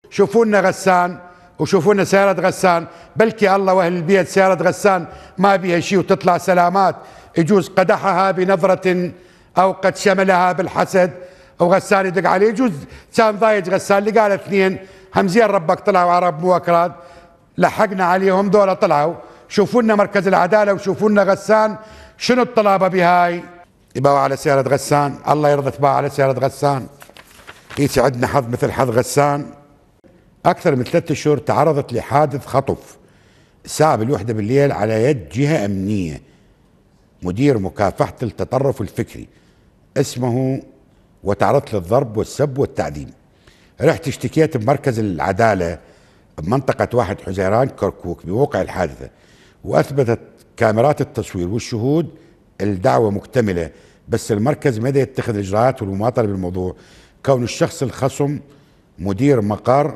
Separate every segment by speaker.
Speaker 1: شوفوا لنا غسان وشوفوا لنا سيارة غسان، بلكي الله واهل البيت سيارة غسان ما بيها شيء وتطلع سلامات، يجوز قدحها بنظرة او قد شملها بالحسد وغسان يدق عليه، يجوز كان ضايج غسان اللي قال اثنين همزين ربك طلعوا عرب مو اكراد، لحقنا عليهم دول طلعوا. شوفوا لنا مركز العداله وشوفوا لنا غسان شنو الطلابه بهاي، يباعوا على سياره غسان، الله يرضى تباع على سياره غسان. هيك عندنا حظ مثل حظ غسان. اكثر من 3 اشهر تعرضت لحادث خطف الساعه بالوحده بالليل على يد جهه امنيه، مدير مكافحه التطرف الفكري اسمه، وتعرضت للضرب والسب والتعذيب. رحت اشتكيت بمركز العداله بمنطقه 1 حزيران كركوك بموقع الحادثه، واثبتت كاميرات التصوير والشهود الدعوه مكتمله، بس المركز ما يتخذ الاجراءات والمماطله بالموضوع، كون الشخص الخصم مدير مقر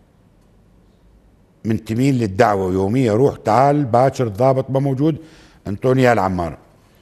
Speaker 1: منتمين للدعوه يوميا روح تعال باكر الضابط ما موجود انطوني اياه العمار.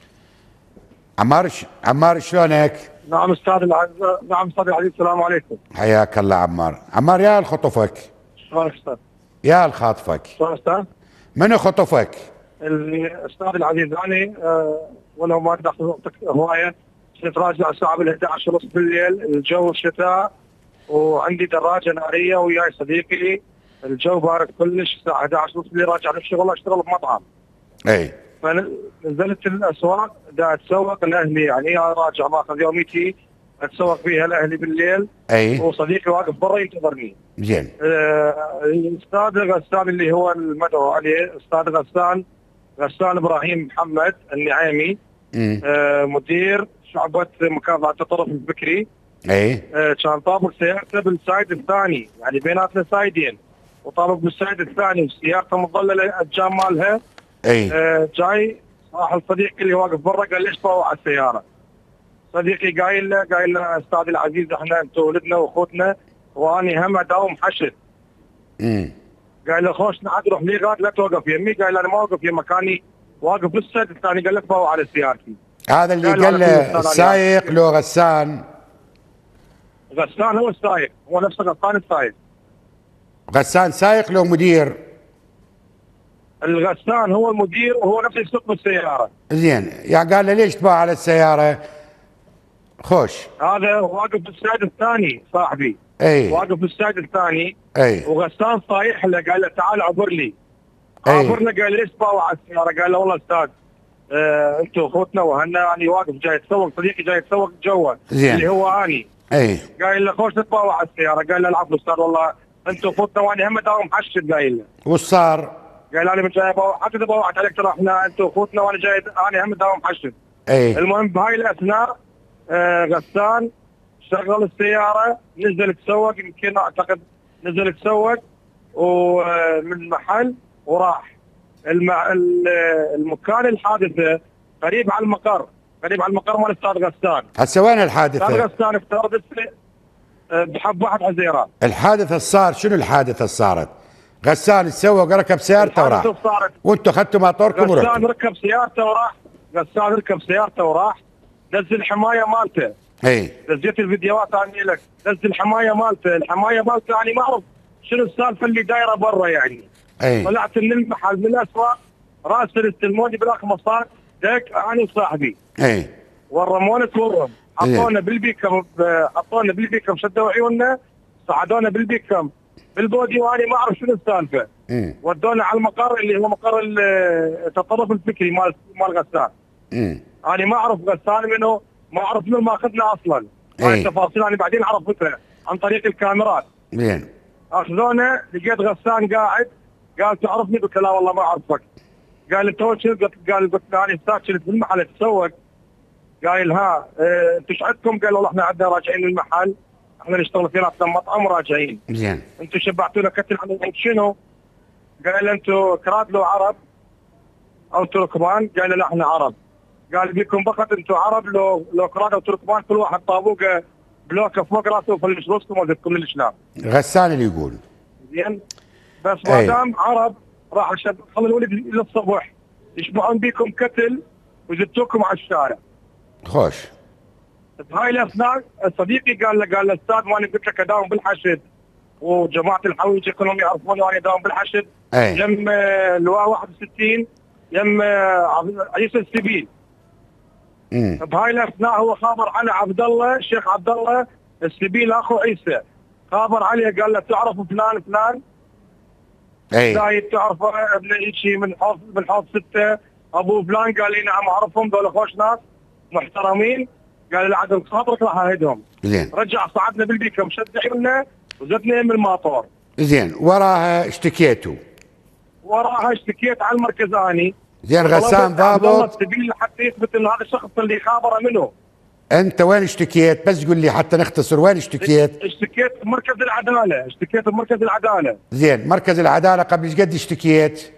Speaker 1: عمار شلونك؟
Speaker 2: نعم استاذ العزيز. نعم استاذ العزيز، السلام عليكم.
Speaker 1: حياك الله عمار يا خطفك.
Speaker 2: شلونك استاذ؟
Speaker 1: يا الخاطفك.
Speaker 2: شلون استاذ؟
Speaker 1: منو خطفك؟
Speaker 2: استاذ العزيز انا ولو ما دخل وقتك هوايه، كنت راجع الساعه 11 ونص بالليل، الجو شتاء وعندي دراجه ناريه وياي صديقي، الجو بارد كلش، الساعه 11 ونص بالليل راجع من الشغل اشتغل بمطعم.
Speaker 1: اي
Speaker 2: فنزلت الاسواق دا اتسوق لاهلي، يعني راجع ماخذ يوميتي اتسوق فيها لاهلي بالليل.
Speaker 1: اي
Speaker 2: وصديقي واقف برا ينتظرني.
Speaker 1: زين.
Speaker 2: الاستاذ غسان اللي هو المدعو عليه استاذ غسان ابراهيم محمد النعيمي، مدير شعبة مكافحة التطرف الفكري.
Speaker 1: اي
Speaker 2: كان طابق سيارته بالسايد الثاني، يعني بيناتنا سايدين، وطابق بالسايد الثاني وسيارته مظلله الجام مالها.
Speaker 1: اي
Speaker 2: جاي صاحب صديقي اللي واقف برا قال ليش طوع على السياره؟ صديقي قايل له استاذ العزيز احنا انتم ولدنا واخوتنا واني هم اداوم حشد. قال له خوش عاد روح ميقات لا توقف يمي، قال انا ما اوقف يم مكاني واقف بالسد الثاني، قال لك طوع على سيارتي.
Speaker 1: هذا اللي قال له السايق لو غسان؟
Speaker 2: غسان هو السايق، هو نفسه غسان السايق.
Speaker 1: غسان سايق لو مدير؟
Speaker 2: الغسان هو المدير وهو نفسه يسوق بالسياره.
Speaker 1: زين، يعني قال له ليش تباع على السياره؟ خوش.
Speaker 2: هذا واقف بالسايد الثاني صاحبي.
Speaker 1: اي
Speaker 2: واقف بالسايد الثاني.
Speaker 1: اي
Speaker 2: وغسان صايح له قال له تعال عبر لي. عبرنا قال ليش تباوع على السياره؟ قال له والله استاذ انتم اخوتنا وهنا يعني واقف جاي يتسوق، صديقي جاي يتسوق جوا اللي هو اني.
Speaker 1: اي
Speaker 2: قايل له خوش تتباوع على السياره، قال له العفو استاذ والله انتم اخوتنا وانا هم داوم حشد. قايل له
Speaker 1: وش صار؟
Speaker 2: قال انا من جاي حتى اذا بوعت عليك ترى احنا انتم اخوتنا وانا جاي انا هم داوم حشد. المهم بهاي الاثناء غسان شغل السياره، نزل تسوق، يمكن اعتقد نزل تسوق ومن المحل وراح المكان الحادثه قريب على المقر، قريب على المقر مال استاذ غسان.
Speaker 1: هسه وين الحادثه؟
Speaker 2: استاذ غسان افترضت بحب 1 حزيران.
Speaker 1: الحادثه صار شنو الحادثه صارت؟ غسان تسوق ركب سيارته وراح وانتم اخذتوا ماطوركم ورحتوا.
Speaker 2: غسان ركب سيارته وراح، غسان ركب سيارته وراح، نزل الحمايه مالته.
Speaker 1: اي
Speaker 2: نزلت الفيديوهات اني لك، نزل الحمايه مالته، الحمايه مالته يعني ما اعرف شنو السالفه اللي دايره برا يعني. طلعت من المحل من الاسواق راسل استلموني بالاخ مصار دك انا وصاحبي. ورمونا تورم، حطونا بالبيكم شدوا عيوننا، صعدونا بالبيكم بالبودي وانا ما اعرف شنو السالفه. ودونا على المقر اللي هو مقر التطرف الفكري مال غسان. انا ما اعرف غسان منه، ما اعرف منو ماخذنا اصلا. هاي التفاصيل انا بعدين عرفتها عن طريق الكاميرات. اخذونا لقيت غسان قاعد، قال تعرفني؟ قلت لا والله ما اعرفك. قال انت وش؟ قلت له انا ساكن في المحل اتسوق. قايل ها انتم ايش عندكم؟ قال والله احنا عندنا راجعين المحل، احنا نشتغل في راسنا مطعم راجعين.
Speaker 1: زين.
Speaker 2: انتم شبعتونا كتل على شنو؟ قال انتم كراد لو عرب او تركمان؟ قال لا احنا عرب. قال بيكم فقط انتم عرب، لو كراد او تركمان كل واحد طابوقه بلوكه فوق راسه وفلش راسكم وزدكم الاشلام.
Speaker 1: غسان اللي يقول.
Speaker 2: زين بس ما دام عرب راح خلوا الولد للصبح يشبعون بيكم كتل ويزتوكم على الشارع.
Speaker 1: خوش.
Speaker 2: بهاي الاثناء صديقي قال له استاذ ماني قلت لك اداوم بالحشد، وجماعه الحويجه كلهم يعرفوني وانا داوم بالحشد. يم لواء 61 يم عيسى السبيل. بهاي الاثناء هو خابر على عبد الله الشيخ عبد الله السبيل اخو عيسى، خابر عليه قال له تعرف فلان فلان؟ زايد تعرفه ابن شيء من حوض 6 ابو فلان؟ قال لي نعم اعرفهم، ذول خوش ناس محترمين. قال لي عدل خاطرك راح اهدهم.
Speaker 1: زين.
Speaker 2: رجع صعدنا بالبيكم شد عيوننا وزدنا من الماطور.
Speaker 1: زين. وراها اشتكيتوا؟
Speaker 2: وراها اشتكيت على المركز اني.
Speaker 1: زين. غسان ضابط
Speaker 2: السبيل حتى يثبت ان هذا الشخص اللي خابره منه.
Speaker 1: انت وين اشتكيت؟ بس قول لي حتى نختصر، وين اشتكيت؟
Speaker 2: اشتكيت بمركز العداله، اشتكيت بمركز العداله.
Speaker 1: زين. مركز العداله قبل ايش قد اشتكيت؟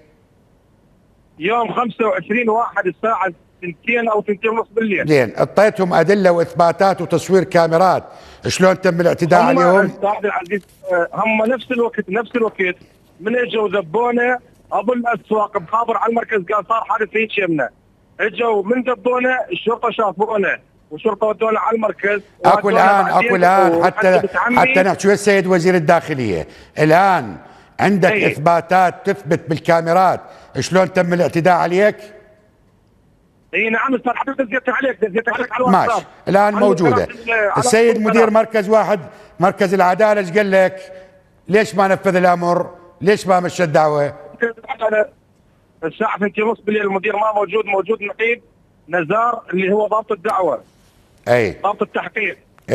Speaker 2: يوم 25 واحد الساعه 2 او 2:30 بالليل.
Speaker 1: زين. اعطيتهم ادله واثباتات وتصوير كاميرات شلون تم الاعتداء عليهم؟
Speaker 2: استاذ العزيز هم نفس الوقت من اجوا ذبونا ابو الاسواق بخابر على المركز، قال صار حادث هيك يمنا. اجوا من ذبونا الشرطه شافونا والشرطه ودونا على المركز.
Speaker 1: اكو الان حتى نحكي ويا السيد وزير الداخليه، الان عندك اثباتات تثبت بالكاميرات شلون تم الاعتداء عليك؟
Speaker 2: اي نعم استاذ، حضرتك دزيت عليك على الواتساب.
Speaker 1: ماشي. الان موجوده. السيد مدير مركز واحد مركز العداله ايش قال لك؟ ليش ما نفذ الامر؟ ليش ما مشى الدعوه؟
Speaker 2: الساعه 2:30 بالليل المدير ما موجود نقيب نزار اللي هو ضابط الدعوه. ضابط التحقيق.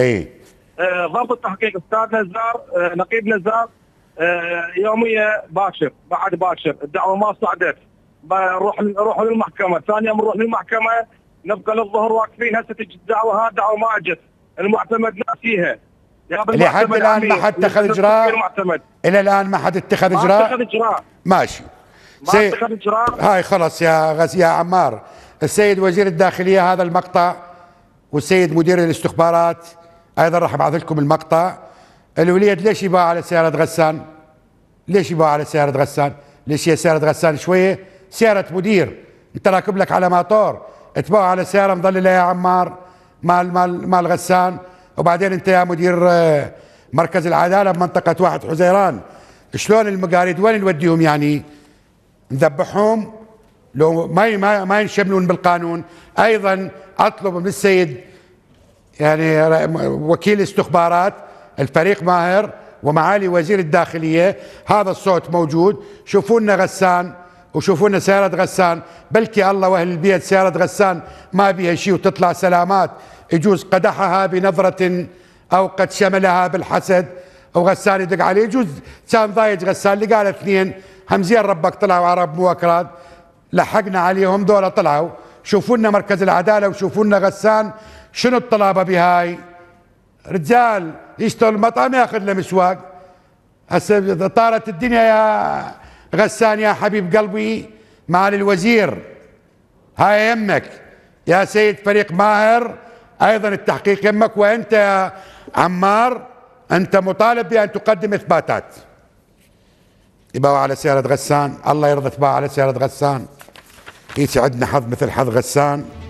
Speaker 2: ضابط التحقيق استاذ نزار، نقيب نزار. يوميه بعد باكر الدعوه ما صعدت، نروح للمحكمه، ثاني يوم نروح للمحكمه نبقى للظهر واقفين. هسه تجي الدعوه، هذه الدعوه ما اجت، المعتمد ناسيها.
Speaker 1: لحد الان ما حد اتخذ اجراء؟ الى الان ما حد اتخذ اجراء؟
Speaker 2: ما اتخذ اجراء.
Speaker 1: ماشي.
Speaker 2: ما اتخذ اجراء.
Speaker 1: هاي خلص يا عمار. السيد وزير الداخليه هذا المقطع، والسيد مدير الاستخبارات ايضا راح ابعث لكم المقطع. الوليد ليش يباع على سياره غسان؟ ليش يباع على سياره غسان؟ ليش هي سياره غسان شويه؟ سياره مدير انت راكب لك على ماطور، تباع على سياره مظلله يا عمار مال غسان. وبعدين انت يا مدير مركز العداله بمنطقه 1 حزيران، شلون المقاريد وين نوديهم يعني؟ نذبحهم لو ما ينشملون بالقانون؟ ايضا اطلب من السيد يعني وكيل الاستخبارات الفريق ماهر ومعالي وزير الداخليه، هذا الصوت موجود، شوفوا لنا غسان وشوفوا لنا سياره غسان، بلكي الله واهل البيت سياره غسان ما بيها شيء وتطلع سلامات، يجوز قدحها بنظره او قد شملها بالحسد، وغسان يدق عليه، يجوز كان ضايج غسان اللي قال 2 همزين ربك طلعوا عرب موكرات، لحقنا عليهم ذولا طلعوا. شوفوا لنا مركز العداله وشوفوا لنا غسان شنو الطلابه بهاي؟ رجال يشتغل المطعم ياخذ له مسواق. هسه طارت الدنيا يا غسان يا حبيب قلبي معالي الوزير، هاي يمك يا سيد فريق ماهر، ايضا التحقيق يمك. وانت يا عمار انت مطالب بان تقدم اثباتات. يباعوا على سيارة غسان، الله يرضى تباع على سيارة غسان، يسعدنا حظ مثل حظ غسان.